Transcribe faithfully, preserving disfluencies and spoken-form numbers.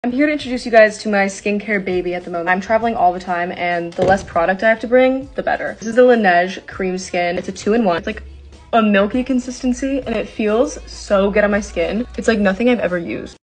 I'm here to introduce you guys to my skincare baby at the moment. I'm traveling all the time and the less product I have to bring, the better. This is the LANEIGE Cream Skin. It's a two-in-one. It's like a milky consistency and it feels so good on my skin. It's like nothing I've ever used.